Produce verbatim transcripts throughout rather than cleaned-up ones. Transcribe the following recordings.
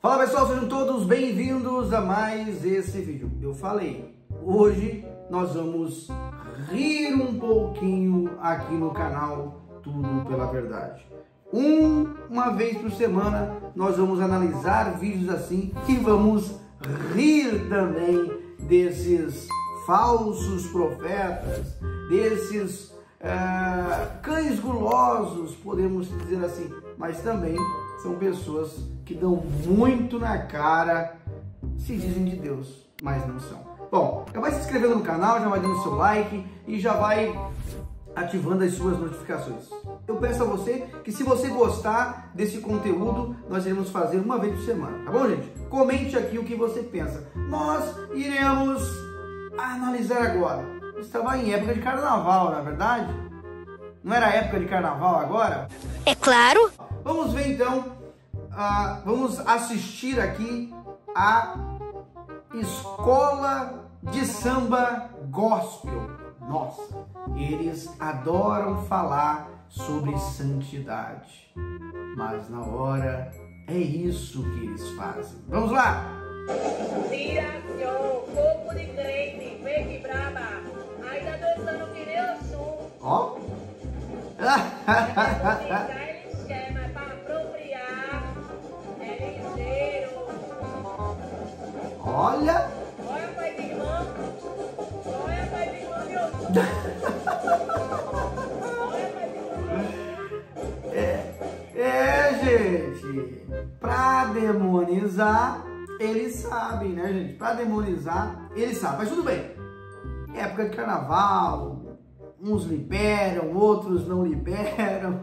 Fala pessoal, sejam todos bem-vindos a mais esse vídeo. Eu falei, hoje nós vamos rir um pouquinho aqui no canal Tudo Pela Verdade. Um, uma vez por semana nós vamos analisar vídeos assim e vamos rir também desses falsos profetas, desses uh, cães gulosos, podemos dizer assim, mas também são pessoas que dão muito na cara, se dizem de Deus, mas não são. Bom, já vai se inscrevendo no canal, já vai dando seu like e já vai ativando as suas notificações. Eu peço a você que, se você gostar desse conteúdo, nós iremos fazer uma vez por semana, tá bom, gente? Comente aqui o que você pensa. Nós iremos analisar agora. Estava em época de carnaval, na verdade? Não era época de carnaval agora? É claro! Vamos ver então, uh, vamos assistir aqui a Escola de Samba Gospel. Nossa, eles adoram falar sobre santidade, mas na hora é isso que eles fazem. Vamos lá! Tira, senhor, corpo de crente, vem que braba, ainda dançando que nem o som. Ó! Esquema para apropriar, é ligeiro. Olha! Olha, pai de irmã, olha, pai de irmã, meu. É, é, gente, pra demonizar, eles sabem, né, gente? Pra demonizar, eles sabem. Mas tudo bem. Época de carnaval, uns liberam, outros não liberam.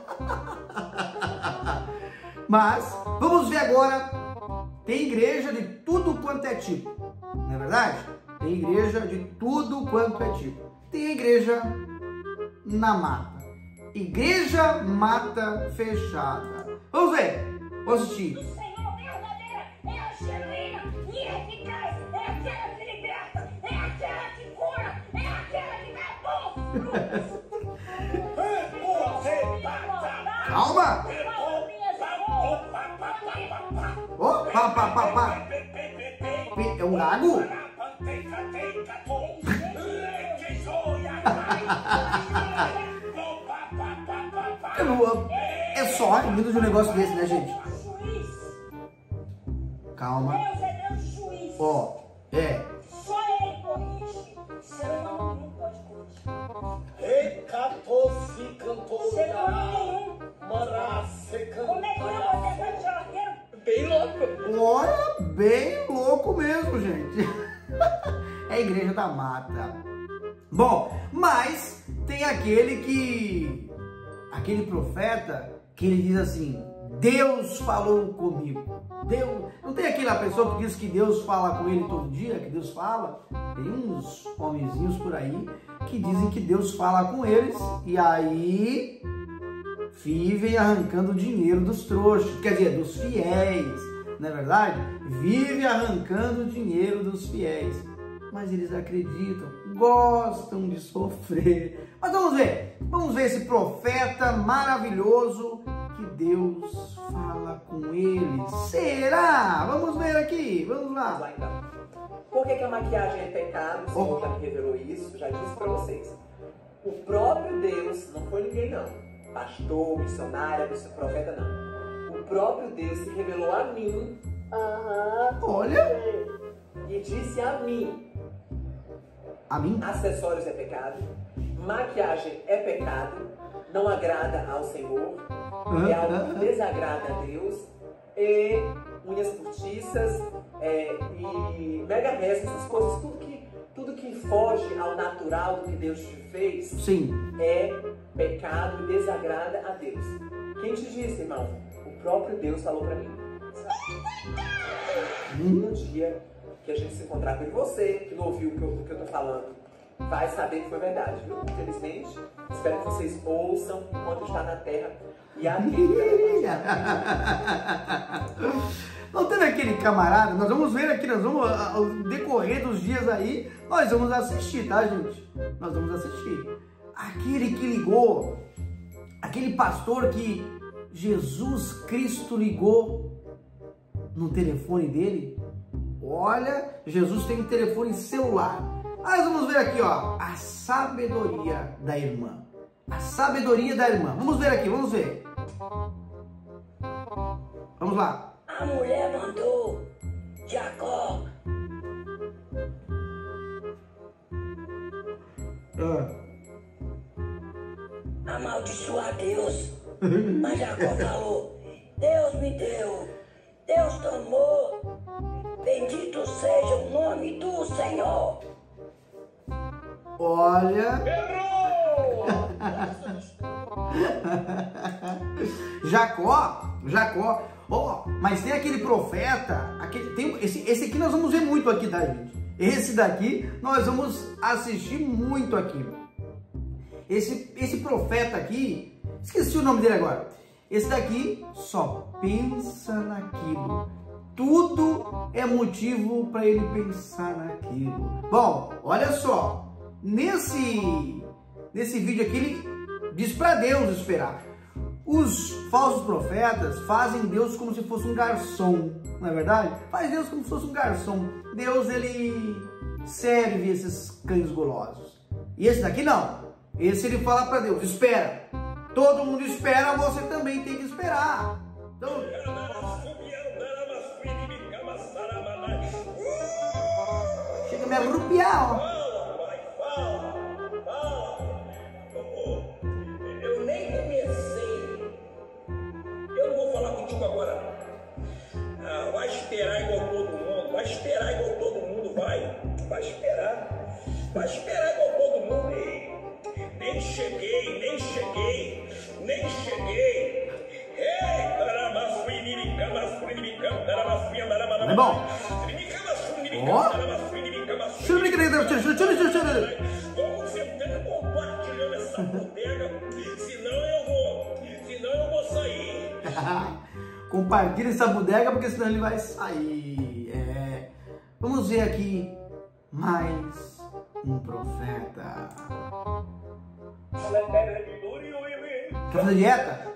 Mas vamos ver agora. Tem igreja de tudo quanto é tipo, não é verdade? Tem igreja de tudo quanto é tipo. Tem igreja na mata. Igreja mata fechada. Vamos ver. Vamos assistir. O Senhor verdadeira é a genuína e eficaz. É aquela que liberta, é aquela que cura, é aquela que dá bom. Calma. Oh, pá, pá, pá, pá. É um gago? É só medo de um negócio desse, né, gente? Calma. Deus é Deus juiz. Ó, é. Só ele corrige. Ser humano nenhum pode corrigir. Ser humano nenhum. Como é que é você tá de jorqueiro? Bem louco. Olha, bem louco mesmo, gente. É a igreja da mata. Bom, mas tem aquele que... Aquele profeta que ele diz assim, Deus falou comigo. Deus... Não tem aquela pessoa que diz que Deus fala com ele todo dia, que Deus fala? Tem uns homenzinhos por aí que dizem que Deus fala com eles e aí vivem arrancando dinheiro dos trouxas, quer dizer, dos fiéis, não é verdade? Vive arrancando dinheiro dos fiéis. Mas eles acreditam, gostam de sofrer. Mas vamos ver, vamos ver esse profeta maravilhoso que Deus fala com ele. Será? Vamos ver aqui, vamos lá. Vamos lá então. Por que, que a maquiagem é pecado? O Senhor Oh. já me revelou isso, já disse pra vocês. O próprio Deus, não foi ninguém não, pastor, missionária, profeta não. O próprio Deus se revelou a mim. Aham. Olha. E disse a mim. A mim? Acessórios é pecado, maquiagem é pecado, não agrada ao Senhor, é algo que desagrada a Deus, e unhas postiças, é, e mega reza, essas coisas, tudo que, tudo que foge ao natural do que Deus te fez, Sim. é pecado e desagrada a Deus. Quem te disse, irmão? O próprio Deus falou pra mim. Hum. No dia que a gente se encontrar com você, que não ouviu o que eu, o que eu tô falando, vai saber que foi verdade, viu? Infelizmente, espero que vocês ouçam enquanto está na terra e aquele. Não teve aquele camarada, nós vamos ver aqui, nós vamos, ao decorrer dos dias aí, nós vamos assistir, tá, gente? Nós vamos assistir. Aquele que ligou, aquele pastor que Jesus Cristo ligou no telefone dele? Olha, Jesus tem um telefone celular. Mas vamos ver aqui, ó, a sabedoria da irmã. A sabedoria da irmã. Vamos ver aqui, vamos ver. Vamos lá. A mulher mandou Jacó Ah. amaldiçoar Deus. Mas Jacó falou: Deus me deu, Deus tomou. Bendito seja o nome do Senhor. Olha. Jacó, Jacó. Ó, oh, mas tem aquele profeta, aquele, tem, esse, esse aqui nós vamos ver muito aqui, tá, gente? Esse daqui nós vamos assistir muito aqui. Esse, esse profeta aqui, esqueci o nome dele agora. Esse daqui só pensa naquilo. Tudo é motivo para ele pensar naquilo. Bom, olha só. Nesse, nesse vídeo aqui ele diz para Deus esperar. Os falsos profetas fazem Deus como se fosse um garçom, não é verdade? Faz Deus como se fosse um garçom. Deus, ele serve esses cães golosos. E esse daqui não. Esse ele fala para Deus, espera. Todo mundo espera, você também tem que esperar. Então... chega a me arrupiar, ó. Agora, ah, vai esperar igual todo mundo, vai esperar igual todo mundo, vai, vai esperar, vai esperar igual todo mundo. Ei, nem cheguei, nem cheguei, nem cheguei. Ei, é bom. Ó, vamos sentando compartilhando essa bodega, senão eu vou, senão eu vou sair. Compartilha essa bodega, porque senão ele vai sair. É. Vamos ver aqui mais um profeta. Quer fazer dieta?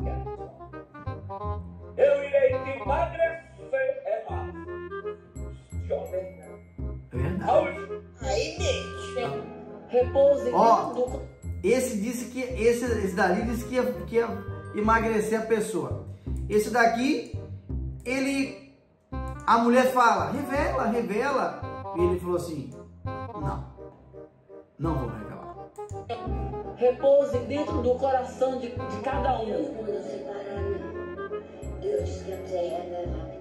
Eu irei te emagrecer, é fácil. Jovem. É verdade. Aí, bicho. Repouse. Ó, esse disse que esse, esse dali disse que ia, que ia emagrecer a pessoa. Esse daqui, ele, a mulher fala, revela, revela. E ele falou assim, não, não vou revelar. Repouse dentro do coração de, de cada um. Não separar, não. Deus disse que eu tenho revelar.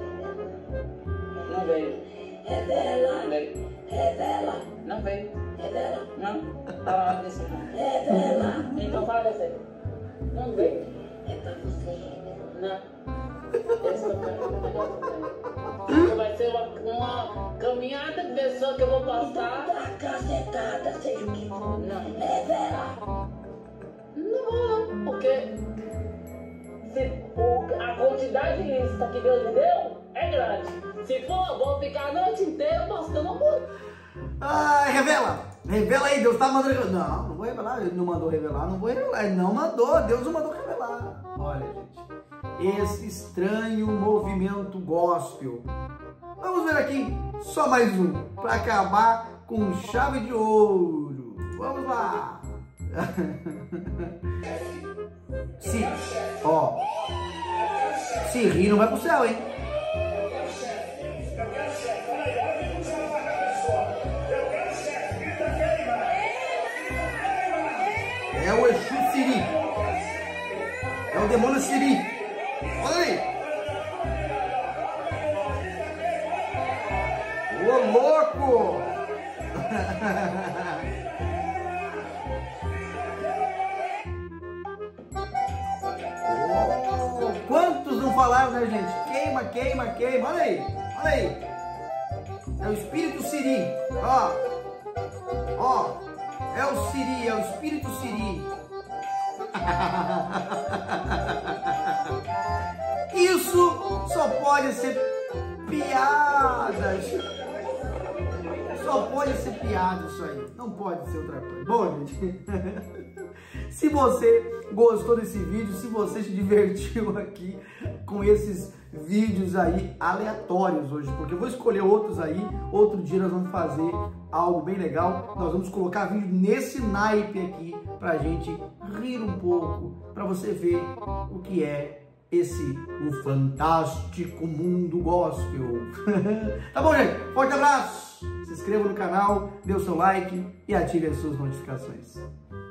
Não veio. Revela. Não veio. Revela. Não veio. Revela. Não. Fala desse não. Revela. Então fala desse. Não veio. É pra você revelar. Não. Esse eu quero. Vai ser uma, uma caminhada de pessoa que eu vou passar. Tá cacetada, seja o que for. Não. Revela. Não vou, não. Porque se o, a quantidade de lista que Deus me deu é grande. Se for, vou ficar a noite inteira postando amor. Ah, revela! Revela aí, Deus tá mandando. Não, não vou revelar. Ele não mandou revelar, não vou revelar. Ele não mandou, Deus não mandou revelar. Olha, gente, esse estranho movimento gospel. Vamos ver aqui, só mais um, para acabar com chave de ouro. Vamos lá. Se, ó, se rir não vai pro céu, hein? É o Exu Siri. É o demônio Siri. Olha aí. Ô, louco! Oh, quantos não falaram, né, gente? Queima, queima, queima. Olha aí. Olha aí. É o espírito Siri. Ó. Ó. É o Siri, é o espírito Siri. Isso só pode ser piada. Só pode ser piada isso aí. Não pode ser outra coisa. Bom, gente, se você gostou desse vídeo, se você se divertiu aqui com esses vídeos aí aleatórios hoje, porque eu vou escolher outros aí, outro dia nós vamos fazer algo bem legal, nós vamos colocar vídeo nesse naipe aqui pra gente rir um pouco, pra você ver o que é esse, o fantástico mundo gospel. Tá bom, gente? Forte abraço! Se inscreva no canal, dê o seu like e ative as suas notificações.